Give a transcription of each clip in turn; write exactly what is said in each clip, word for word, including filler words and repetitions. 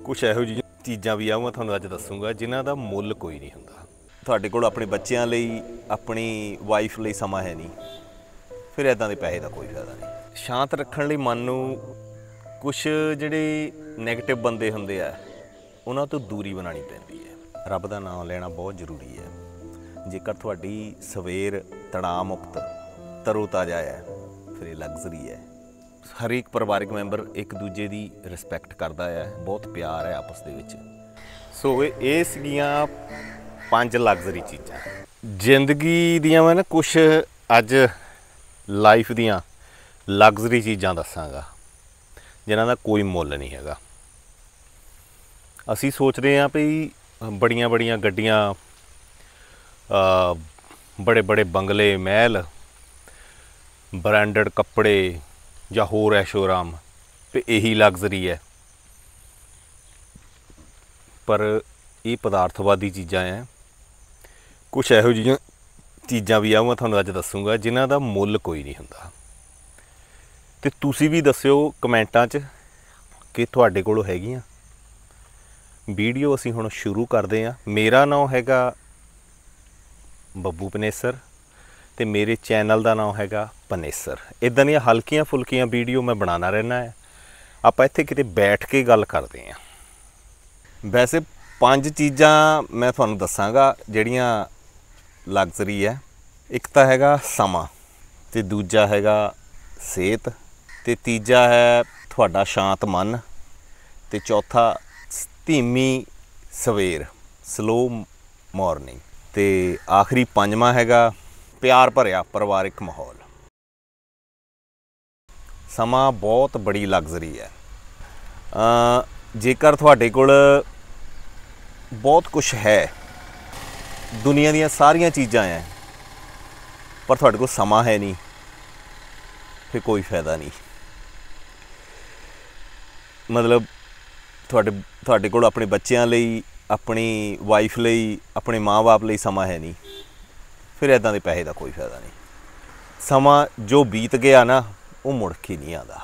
कुछ ਇਹੋ ਜਿਹੀ ਚੀਜ਼ਾਂ ਵੀ ਆ ਮੈਂ ਤੁਹਾਨੂੰ ਅੱਜ ਦੱਸੂਗਾ ਜਿਨ੍ਹਾਂ ਦਾ ਮੁੱਲ ਕੋਈ ਨਹੀਂ ਹੁੰਦਾ। ਤੁਹਾਡੇ ਕੋਲ ਆਪਣੇ ਬੱਚਿਆਂ ਲਈ ਆਪਣੀ ਵਾਈਫ ਲਈ ਸਮਾਂ ਹੈ ਨਹੀਂ, ਫਿਰ ਇੱਦਾਂ ਦੇ ਪੈਸੇ ਦਾ ਕੋਈ ਫਾਇਦਾ ਨਹੀਂ। ਸ਼ਾਂਤ ਰੱਖਣ ਲਈ ਮਨ ਨੂੰ ਕੁਛ ਜਿਹੜੇ ਨੈਗੇਟਿਵ ਬੰਦੇ ਹੁੰਦੇ ਆ ਉਹਨਾਂ ਤੋਂ ਦੂਰੀ ਬਣਾਉਣੀ ਪੈਂਦੀ ਹੈ। ਰੱਬ ਦਾ ਨਾਮ ਲੈਣਾ ਬਹੁਤ ਜ਼ਰੂਰੀ ਹੈ। ਜੇਕਰ ਤੁਹਾਡੀ ਸਵੇਰ ਤਣਾਅ ਮੁਕਤ ਤਰੋ ਤਾਜ਼ਾ ਹੈ ਫਿਰ ਇਹ ਲਗਜ਼ਰੀ ਹੈ। ਹਰੇਕ ਪਰਿਵਾਰਿਕ ਮੈਂਬਰ ਇੱਕ ਦੂਜੇ ਦੀ ਰਿਸਪੈਕਟ ਕਰਦਾ ਹੈ, ਬਹੁਤ ਪਿਆਰ ਹੈ ਆਪਸ ਦੇ ਵਿੱਚ। ਸੋ ਇਹ ਸੀਗੀਆਂ ਪੰਜ ਲਗਜ਼ਰੀ ਚੀਜ਼ਾਂ ਜ਼ਿੰਦਗੀ ਦੀਆਂ। ਮੈਂ ਨਾ ਕੁਛ ਅੱਜ ਲਾਈਫ ਦੀਆਂ ਲਗਜ਼ਰੀ ਚੀਜ਼ਾਂ ਦੱਸਾਂਗਾ ਜਿਨ੍ਹਾਂ ਦਾ ਕੋਈ ਮੁੱਲ ਨਹੀਂ ਹੈਗਾ। ਅਸੀਂ ਸੋਚਦੇ ਹਾਂ ਵੀ ਬੜੀਆਂ ਬੜੀਆਂ ਗੱਡੀਆਂ, ਬੜੇ ਬੜੇ ਬੰਗਲੇ, ਮਹਿਲ, ਬ੍ਰਾਂਡਡ ਕੱਪੜੇ ਜਾਂ ਹੋਰ ਐਸ਼ੋ-ਆਰਾਮ ਤੇ ਇਹੀ ਲਗਜ਼ਰੀ ਹੈ, ਪਰ ਇਹ ਪਦਾਰਥਵਾਦੀ ਚੀਜ਼ਾਂ ਹੈ। ਕੁਛ ਇਹੋ ਜਿਹੀਆਂ ਚੀਜ਼ਾਂ ਵੀ ਆ ਮੈਂ ਤੁਹਾਨੂੰ ਅੱਜ ਦੱਸੂਗਾ ਜਿਨ੍ਹਾਂ ਦਾ ਮੁੱਲ ਕੋਈ ਨਹੀਂ ਹੁੰਦਾ। ਅਤੇ ਤੁਸੀਂ ਵੀ ਦੱਸਿਓ ਕਮੈਂਟਾਂ 'ਚ ਕਿ ਤੁਹਾਡੇ ਕੋਲ ਹੈਗੀਆਂ। ਵੀਡੀਓ ਅਸੀਂ ਹੁਣ ਸ਼ੁਰੂ ਕਰਦੇ ਹਾਂ। ਮੇਰਾ ਨਾਮ ਹੈਗਾ ਬੱਬੂ ਪਨੇਸਰ ਅਤੇ ਮੇਰੇ ਚੈਨਲ ਦਾ ਨਾਮ ਹੈਗਾ ਪਨੇਸਰ। ਇੱਦਾਂ ਦੀਆਂ ਹਲਕੀਆਂ ਫੁਲਕੀਆਂ ਵੀਡੀਓ ਮੈਂ ਬਣਾਉਂਦਾ ਰਹਿੰਦਾ ਹੈ। ਆਪਾਂ ਇੱਥੇ ਕਿਤੇ ਬੈਠ ਕੇ ਗੱਲ ਕਰਦੇ ਹਾਂ। ਵੈਸੇ ਪੰਜ ਚੀਜ਼ਾਂ ਮੈਂ ਤੁਹਾਨੂੰ ਦੱਸਾਂਗਾ ਜਿਹੜੀਆਂ ਲਗਜ਼ਰੀ ਹੈ। ਇੱਕ ਤਾਂ ਹੈਗਾ ਸਮਾਂ, ਅਤੇ ਦੂਜਾ ਹੈਗਾ ਸਿਹਤ, ਅਤੇ ਤੀਜਾ ਹੈ ਤੁਹਾਡਾ ਸ਼ਾਂਤ ਮਨ, ਅਤੇ ਚੌਥਾ ਧੀਮੀ ਸਵੇਰ, ਸਲੋ ਮੋਰਨਿੰਗ, ਅਤੇ ਆਖਰੀ ਪੰਜਵਾਂ ਹੈਗਾ ਪਿਆਰ ਭਰਿਆ ਪਰਿਵਾਰਿਕ ਮਾਹੌਲ। ਸਮਾਂ ਬਹੁਤ ਬੜੀ ਲਗਜ਼ਰੀ ਹੈ। ਜੇਕਰ ਤੁਹਾਡੇ ਕੋਲ ਬਹੁਤ ਕੁਛ ਹੈ, ਦੁਨੀਆ ਦੀਆਂ ਸਾਰੀਆਂ ਚੀਜ਼ਾਂ ਹੈ, ਪਰ ਤੁਹਾਡੇ ਕੋਲ ਸਮਾਂ ਹੈ ਨਹੀਂ, ਫਿਰ ਕੋਈ ਫਾਇਦਾ ਨਹੀਂ। ਮਤਲਬ ਤੁਹਾਡੇ ਤੁਹਾਡੇ ਕੋਲ ਆਪਣੇ ਬੱਚਿਆਂ ਲਈ, ਆਪਣੀ ਵਾਈਫ ਲਈ, ਆਪਣੇ ਮਾਂ ਬਾਪ ਲਈ ਸਮਾਂ ਹੈ ਨਹੀਂ, ਫਿਰ ਇੱਦਾਂ ਦੇ ਪੈਸੇ ਦਾ ਕੋਈ ਫਾਇਦਾ ਨਹੀਂ। ਸਮਾਂ ਜੋ ਬੀਤ ਗਿਆ ਨਾ ਉਹ ਮੁੜ ਕੇ ਨਹੀਂ ਆਉਂਦਾ।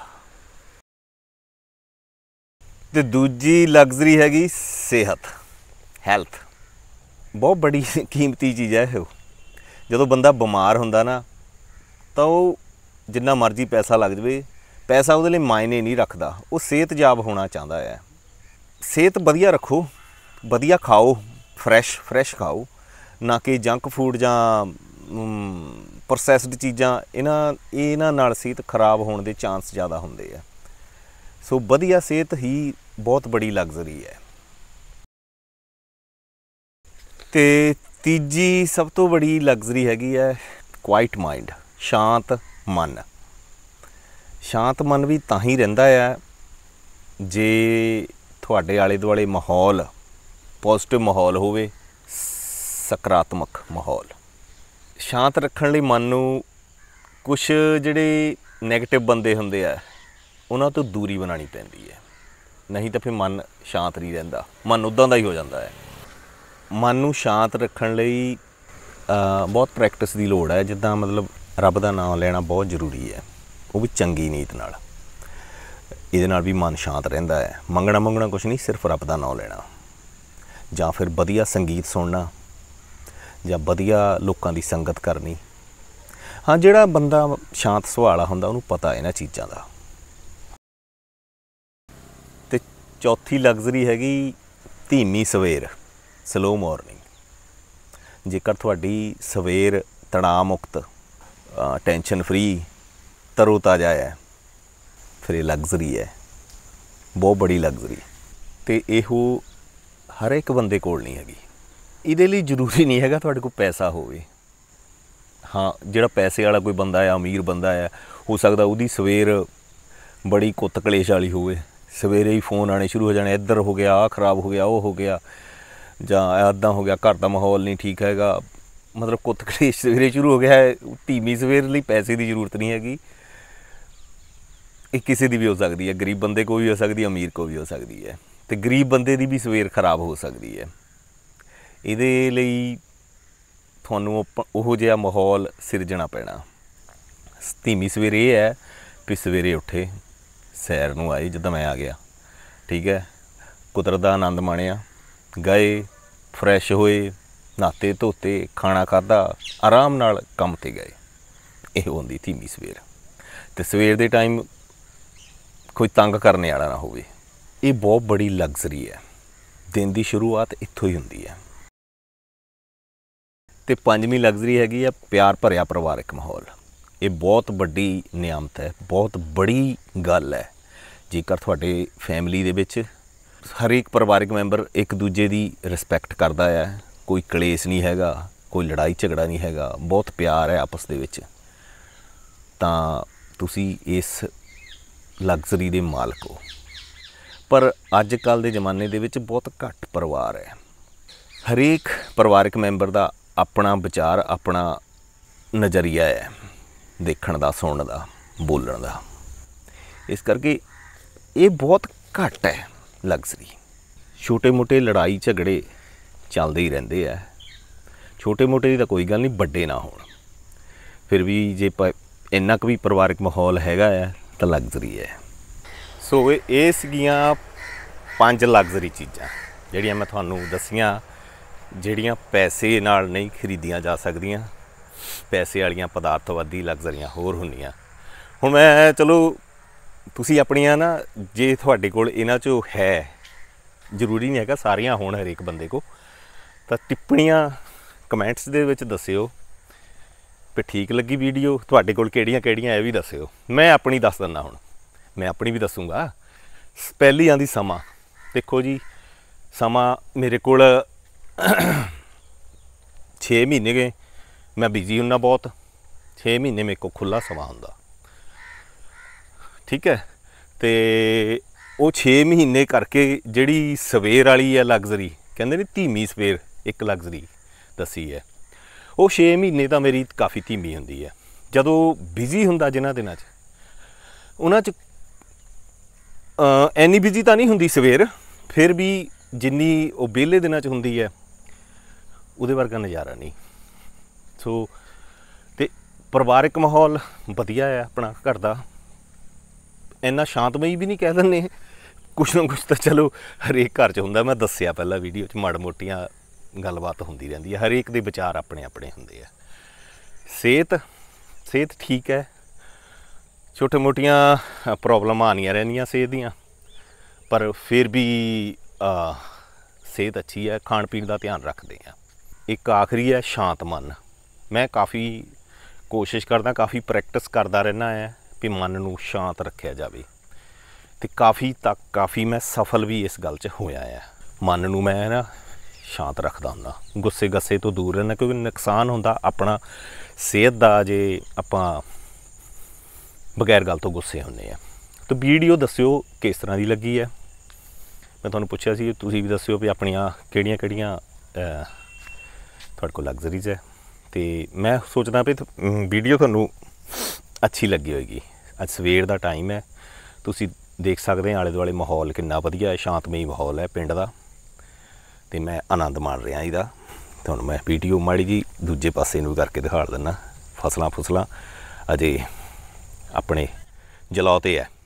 ਅਤੇ ਦੂਜੀ ਲਗਜ਼ਰੀ ਹੈਗੀ ਸਿਹਤ, ਹੈਲਥ। ਬਹੁਤ ਬੜੀ ਕੀਮਤੀ ਚੀਜ਼ ਹੈ ਇਹ। ਜਦੋਂ ਬੰਦਾ ਬਿਮਾਰ ਹੁੰਦਾ ਨਾ ਤਾਂ ਉਹ ਜਿੰਨਾ ਮਰਜ਼ੀ ਪੈਸਾ ਲੱਗ ਜਾਵੇ, ਪੈਸਾ ਉਹਦੇ ਲਈ ਮਾਇਨੇ ਨਹੀਂ ਰੱਖਦਾ। ਉਹ ਸਿਹਤਯਾਬ ਹੋਣਾ ਚਾਹੁੰਦਾ ਹੈ। ਸਿਹਤ ਵਧੀਆ ਰੱਖੋ, ਵਧੀਆ ਖਾਓ, ਫਰੈਸ਼ ਫਰੈਸ਼ ਖਾਓ, ਨਾ ਕਿ ਜੰਕ ਫੂਡ ਜਾਂ ਪ੍ਰੋਸੈਸਡ ਚੀਜ਼ਾਂ। ਇਹਨਾਂ ਇਹਨਾਂ ਨਾਲ ਸਿਹਤ ਖਰਾਬ ਹੋਣ ਦੇ ਚਾਂਸ ਜ਼ਿਆਦਾ ਹੁੰਦੇ ਆ। ਸੋ ਵਧੀਆ ਸਿਹਤ ਹੀ ਬਹੁਤ ਬੜੀ ਲਗਜ਼ਰੀ ਹੈ। ਅਤੇ ਤੀਜੀ ਸਭ ਤੋਂ ਬੜੀ ਲਗਜ਼ਰੀ ਹੈਗੀ ਹੈ ਕੁਆਇਟ ਮਾਈਂਡ, ਸ਼ਾਂਤ ਮਨ। ਸ਼ਾਂਤ ਮਨ ਵੀ ਤਾਂ ਹੀ ਰਹਿੰਦਾ ਆ ਜੇ ਤੁਹਾਡੇ ਆਲੇ ਦੁਆਲੇ ਮਾਹੌਲ ਪੋਜ਼ੀਟਿਵ ਮਾਹੌਲ ਹੋਵੇ, ਸਕਾਰਾਤਮਕ ਮਾਹੌਲ। ਸ਼ਾਂਤ ਰੱਖਣ ਲਈ ਮਨ ਨੂੰ ਕੁਛ ਜਿਹੜੇ ਨੈਗੇਟਿਵ ਬੰਦੇ ਹੁੰਦੇ ਆ ਉਹਨਾਂ ਤੋਂ ਦੂਰੀ ਬਣਾਉਣੀ ਪੈਂਦੀ ਹੈ, ਨਹੀਂ ਤਾਂ ਫਿਰ ਮਨ ਸ਼ਾਂਤ ਨਹੀਂ ਰਹਿੰਦਾ। ਮਨ ਉੱਦਾਂ ਦਾ ਹੀ ਹੋ ਜਾਂਦਾ ਹੈ। ਮਨ ਨੂੰ ਸ਼ਾਂਤ ਰੱਖਣ ਲਈ ਬਹੁਤ ਪ੍ਰੈਕਟਿਸ ਦੀ ਲੋੜ ਹੈ। ਜਿੱਦਾਂ ਮਤਲਬ ਰੱਬ ਦਾ ਨਾਮ ਲੈਣਾ ਬਹੁਤ ਜ਼ਰੂਰੀ ਹੈ, ਉਹ ਵੀ ਚੰਗੀ ਨੀਤ ਨਾਲ। ਇਹਦੇ ਨਾਲ ਵੀ ਮਨ ਸ਼ਾਂਤ ਰਹਿੰਦਾ ਹੈ। ਮੰਗਣਾ ਮੰਗਣਾ ਕੁਛ ਨਹੀਂ, ਸਿਰਫ ਰੱਬ ਦਾ ਨਾਮ ਲੈਣਾ, ਜਾਂ ਫਿਰ ਵਧੀਆ ਸੰਗੀਤ ਸੁਣਨਾ, ਜਾਂ ਵਧੀਆ ਲੋਕਾਂ ਦੀ ਸੰਗਤ ਕਰਨੀ। ਹਾਂ, ਜਿਹੜਾ ਬੰਦਾ ਸ਼ਾਂਤ ਸੁਭਾਅ ਵਾਲਾ ਹੁੰਦਾ ਉਹਨੂੰ ਪਤਾ ਇਹਨਾਂ ਚੀਜ਼ਾਂ ਦਾ। ਅਤੇ ਚੌਥੀ ਲਗਜ਼ਰੀ ਹੈਗੀ ਧੀਮੀ ਸਵੇਰ, ਸਲੋ ਮੋਰਨਿੰਗ। ਜੇਕਰ ਤੁਹਾਡੀ ਸਵੇਰ ਤਣਾਅ ਮੁਕਤ, ਟੈਨਸ਼ਨ ਫਰੀ, ਤਰੋ ਤਾਜ਼ਾ ਹੈ, ਫਿਰ ਇਹ ਲਗਜ਼ਰੀ ਹੈ, ਬਹੁਤ ਬੜੀ ਲਗਜ਼ਰੀ। ਅਤੇ ਇਹੋ ਹਰ ਇੱਕ ਬੰਦੇ ਕੋਲ ਨਹੀਂ ਹੈਗੀ। ਇਹਦੇ ਲਈ ਜ਼ਰੂਰੀ ਨਹੀਂ ਹੈਗਾ ਤੁਹਾਡੇ ਕੋਲ ਪੈਸਾ ਹੋਵੇ। ਹਾਂ, ਜਿਹੜਾ ਪੈਸੇ ਵਾਲਾ ਕੋਈ ਬੰਦਾ ਆ, ਅਮੀਰ ਬੰਦਾ ਆ, ਹੋ ਸਕਦਾ ਉਹਦੀ ਸਵੇਰ ਬੜੀ ਕੁੱਤ ਕਲੇਸ਼ ਵਾਲੀ ਹੋਵੇ। ਸਵੇਰੇ ਹੀ ਫੋਨ ਆਉਣੇ ਸ਼ੁਰੂ ਹੋ ਜਾਣੇ, ਇੱਧਰ ਹੋ ਗਿਆ, ਆਹ ਖਰਾਬ ਹੋ ਗਿਆ, ਉਹ ਹੋ ਗਿਆ, ਜਾਂ ਇੱਦਾਂ ਹੋ ਗਿਆ, ਘਰ ਦਾ ਮਾਹੌਲ ਨਹੀਂ ਠੀਕ ਹੈਗਾ। ਮਤਲਬ ਕੁੱਤ ਕਲੇਸ਼ ਸਵੇਰੇ ਸ਼ੁਰੂ ਹੋ ਗਿਆ ਹੈ। ਧੀਮੀ ਸਵੇਰ ਲਈ ਪੈਸੇ ਦੀ ਜ਼ਰੂਰਤ ਨਹੀਂ ਹੈਗੀ। ਇਹ ਕਿਸੇ ਦੀ ਵੀ ਹੋ ਸਕਦੀ ਹੈ, ਗਰੀਬ ਬੰਦੇ ਕੋਲ ਵੀ ਹੋ ਸਕਦੀ ਹੈ, ਅਮੀਰ ਕੋਲ ਵੀ ਹੋ ਸਕਦੀ ਹੈ। ਅਤੇ ਗਰੀਬ ਬੰਦੇ ਦੀ ਵੀ ਸਵੇਰ ਖਰਾਬ ਹੋ ਸਕਦੀ ਹੈ। ਇਹਦੇ ਲਈ ਤੁਹਾਨੂੰ ਉਹੋ ਜਿਹਾ ਮਾਹੌਲ ਸਿਰਜਣਾ ਪੈਣਾ। ਧੀਮੀ ਸਵੇਰ ਇਹ ਹੈ ਵੀ ਸਵੇਰੇ ਉੱਠੇ, ਸੈਰ ਨੂੰ ਆਏ, ਜਿੱਦਾਂ ਮੈਂ ਆ ਗਿਆ, ਠੀਕ ਹੈ, कुदरत का आनंद माणिया, गए फ्रैश होए, नहाते धोते, खाना खादा, आराम नाल काम ते गए। यह होंदी धीमी सवेर। तो सवेर के टाइम कोई तंग करने वाला ना होवे। ये बहुत बड़ी लग्जरी है। दिन की शुरुआत इत्थों ही होंदी है। तो पंजवीं लग्जरी हैगी है प्यार भरिया परिवारक माहौल। ये बहुत बड़ी नियामत है, बहुत बड़ी गल है। जेकर तुहाडे फैमिली दे विच हरेक परिवारक मैंबर एक दूजे की रिस्पैक्ट करता है, कोई कलेश नहीं हैगा, कोई लड़ाई झगड़ा नहीं हैगा, बहुत प्यार है आपस दे विच, तां तुसी इस लग्जरी दे मालक हो। पर अज कल के जमाने दे विच बहुत घट परिवार है। हरेक परिवारक मैंबर का अपना विचार, अपना नज़रिया है देखण दा, सुनण दा, बोलण दा। इस करके ये बहुत घट है लग्जरी। छोटे मोटे लड़ाई झगड़े चलते ही रहंदे है। छोटे मोटे की तो कोई गल नहीं, बड़े ना होण। फिर भी जे इन्ना क भी परिवारक माहौल हैगा है तो लग्जरी है। सो ये सीगियां पंज लग्जरी चीज़ां जिहड़ियां मैं तुहानूं दस्सियां, जिहड़ियां पैसे नाल नहीं खरीदियां जा सकदियां। पैसे वालियां पदार्थवादी लग्जरियां होर हुंदियां। हुण मैं चलो तुसी अपनियां ना, जे तुहाडे कोल इन्हां चों है, जरूरी नहीं हैगा सारियां होण हरेक बंदे को, तो टिप्पणियां कमेंट्स दे विच दस्सिओ भी ठीक लगी वीडियो, तुहाडे कोल किहड़ियां किहड़ियां, ये भी दस्सिओ। मैं अपनी दस दिंदा। हुण मैं अपनी भी दसूँगा। पहली आंदी समा। देखो जी, समा मेरे कोल छे महीने गए मैं बिजी हुन्ना बहुत। छे महीने मेरे को खुला समा हुंदा, ठीक है। तो वो छे महीने करके जिहड़ी सवेर वाली है लग्जरी, कहंदे ने धीमी सवेर एक लग्जरी दसी है, वो छे महीने तो मेरी काफ़ी धीमी हुंदी है। जदों बिजी हुंदा जिन्हां दिनां च, उन्हां च इन्नी बिजी तो नहीं हुंदी सवेर, फिर भी जिन्नी वो बेहले दिनां च हुंदी है उहदे वर्गा नज़ारा नहीं। सो ते परिवारक माहौल वधिया है अपना घर दा। इन्ना शांतमई भी नहीं कह दिंदे, कुछ ना कुछ तो चलो हरेक घर च हुंदा। मैं दस्सिया पहला वीडियो च माड़ मोटियां गलबात होंदी रहिंदी है। हरेक दे विचार अपने अपने हुंदे आ। सेहत सेहत ठीक है। छोटे मोटियां प्रॉब्लमां आनियां रहिंदियां सेहत दियां, पर फिर भी आ, सेहत अच्छी है। खाण पीण का ध्यान रखते हैं। एक आखिरी है शांत मन। मैं काफ़ी कोशिश करदा, काफ़ी प्रैक्टिस करदा रहना है कि मन नूं शांत रखा जाए। तो काफ़ी तक काफ़ी मैं सफल भी इस गल च होया है। मन नूं मैं ना शांत रखदा हुंदा, गुस्से गस्से तो दूर रहना, क्योंकि नुकसान हुंदा अपना सेहत का जे आपां बगैर गल तो गुस्से हुंदे आ। तो वीडियो दस्सिओ किस तरह की लगी है। मैं तुहानूं पुछिया सी, तुसीं भी दस्सिओ भी अपनियां किहड़ियां किहड़ियां तुहाडे कोल लग्जरीज है। तो मैं सोचदा भी वीडियो तुहानूं अच्छी लगी होएगी। अज सवेर का टाइम है, तुसीं देख सकते हैं आले दुआले माहौल कितना वधिया है, शांतमई माहौल है पिंड का। तो मैं आनंद माण रहा इहदा। तुहानूं मैं वीडियो माड़ी जी दूजे पासे नूं करके दिखा दिंदा। फसलां फुसलां अजे अपने जलौ ते है।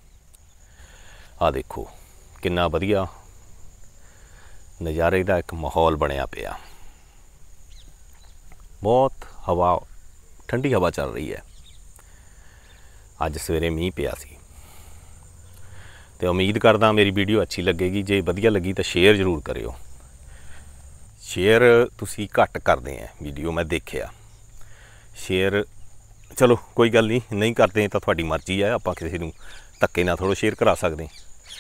आ देखो कितना वधिया नज़ारे का एक माहौल बनया पिया। बहुत हवा, ठंडी हवा चल रही है। अज सवेरे मीह पिया सी। तो उम्मीद करदा मेरी वीडियो अच्छी लगेगी। जे वधिया लगी तो शेयर जरूर करियो। शेयर तुसी घट करते हैं वीडियो, मैं देखिया। शेयर चलो कोई गल नहीं, नहीं करते तो तुहाडी मर्जी है। आपां किसी नूं धक्के नाल थोड़ा शेयर करा सकते।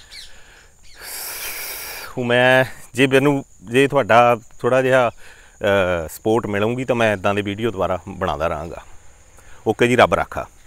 मैं जे मैनूं जे तुहाडा थोड़ा जिहा सपोर्ट मिलूगी तो मैं इदां दे वीडियो दोबारा बनाता रहांगा। ओके जी, रब राखा।